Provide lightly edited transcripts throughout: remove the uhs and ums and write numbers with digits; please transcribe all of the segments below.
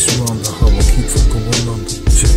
makes you wonder how I keep from going under.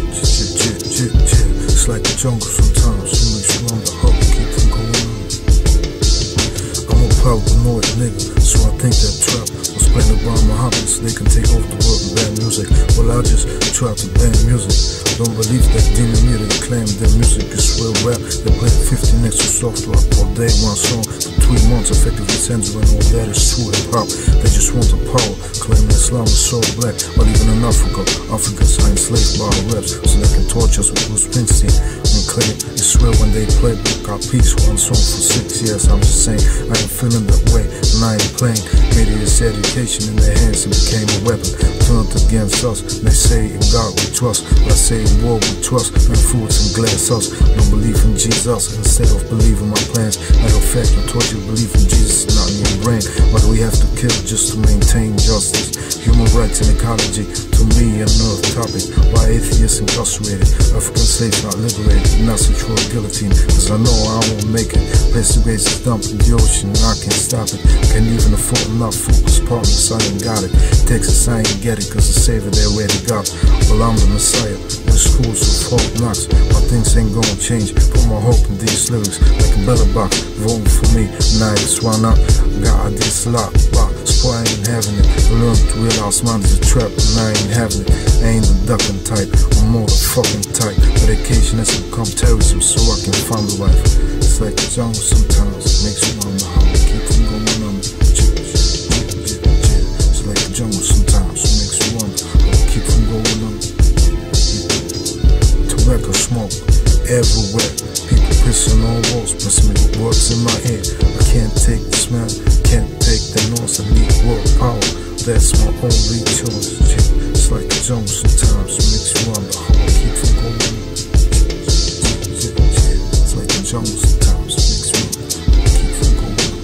It's like the jungle sometimes, it makes you wonder how I keep from going under. I'm a paranoid nigga, so I think that trap was playing around my hobbies. They can take over the world with bad music. Well, I just try to ban music. Don't believe that demon me that claim their music is real rap. They play 50 next to soft rock all day, one song for 3 months, effectively censoring all that is true hip hop. They just want the power, claiming Islam is so black. But even in Africa, Africans are enslaved by our reps, so they can torture us with Bruce Springsteen and claim it's real when they play got peace, one song for 6 years. I'm just saying, I ain't feeling that way, and I ain't playing. Media's education in their hands, it became a weapon turned against us. They say in God we trust, but I say in war we trust, and fruits and glass us. Don't believe in Jesus instead of believing my plans. Matter of fact, I told you believe in Jesus, not in your brain. Why do we have to kill just to maintain justice? Human rights and ecology, to me another topic. Why atheists incarcerated, African slaves not liberated, not sexual guillotine, cause I know I won't make it. Place the grace is dumped in the ocean, I can't stop it. Can't even afford enough focus partners, I ain't got it. Texas, I ain't get it, cause the savior they already got. Well, I'm the Messiah, in schools of hope knocks. My things ain't gonna change, put my hope in these lyrics. Like a better box, voting for me, nice, why not? Got this lot, so I ain't having it. I learned to realize mine is a trap, and I ain't having it. I ain't the ducking type, I'm more the fucking type. Medication has become terrorism, so I can find the life. It's like the jungle sometimes, it makes you wonder how I keep from going under. It's like the jungle sometimes, it makes you wonder how I keep from going under. Tobacco smoke everywhere, people pissing on walls, pressing me with words in my head. I can't take the smell, can't take the noise, I need world power, that's my only choice. It's like the jungle sometimes, it makes you wonder how I keep from going under. It's like the jungle sometimes, it makes you wonder how I keep from going under.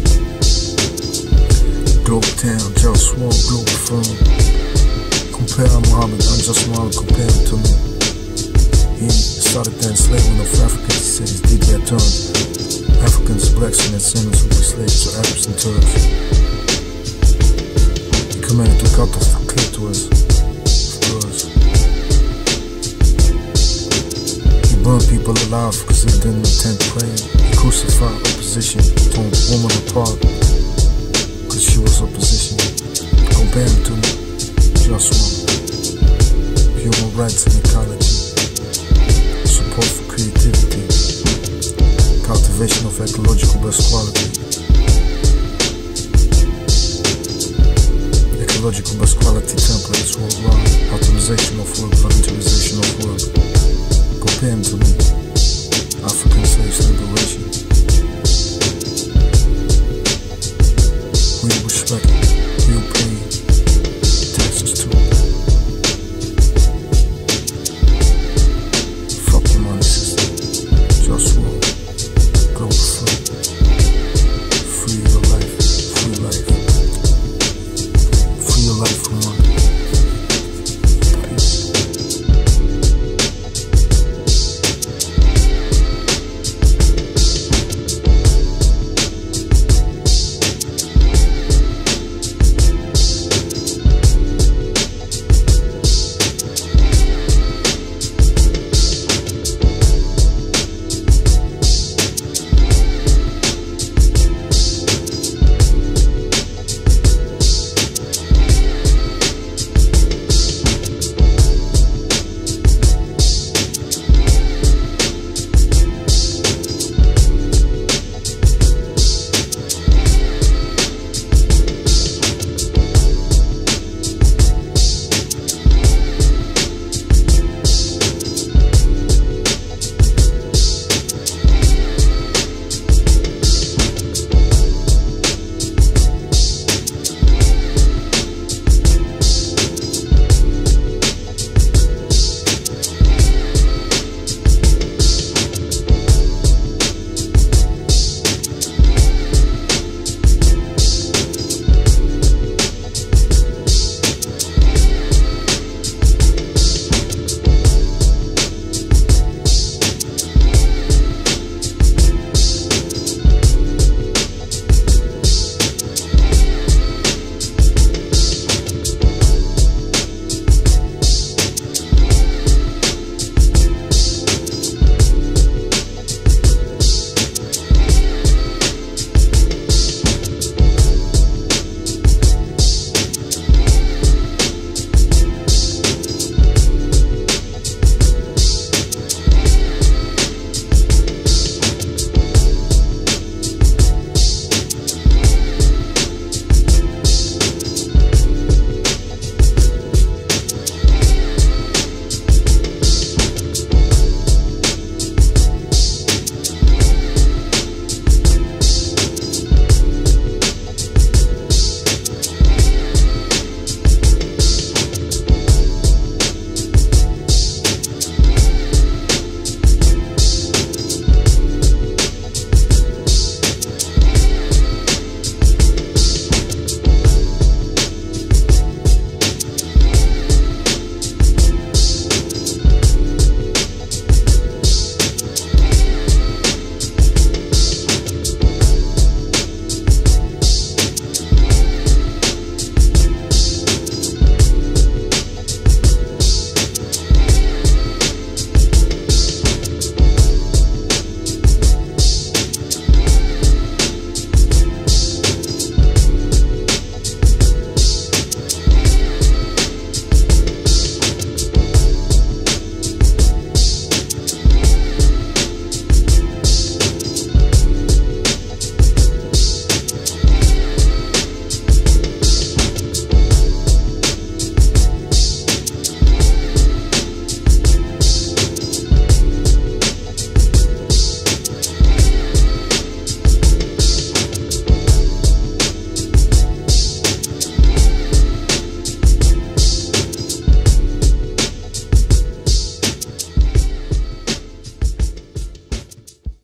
Globe town, just one globe firm. Compare Muhammad, I'm just want to compare him to me. He started the enslavement of Africans, he said he did their turn. Africans, blacks, and their sinners who were slaves to Arabs and Turks. He commanded to cut off the clitoris of girls. He burned people alive because they didn't attend prayer. He crucified opposition, torn a woman apart because she was opposition. Compare him to me, just one. Human rights and ecology, support for creativity, cultivation of ecological best quality, ecological best quality templates worldwide, optimization of work, voluntarization of work. Compare him to me, African slaves liberation. We respect it.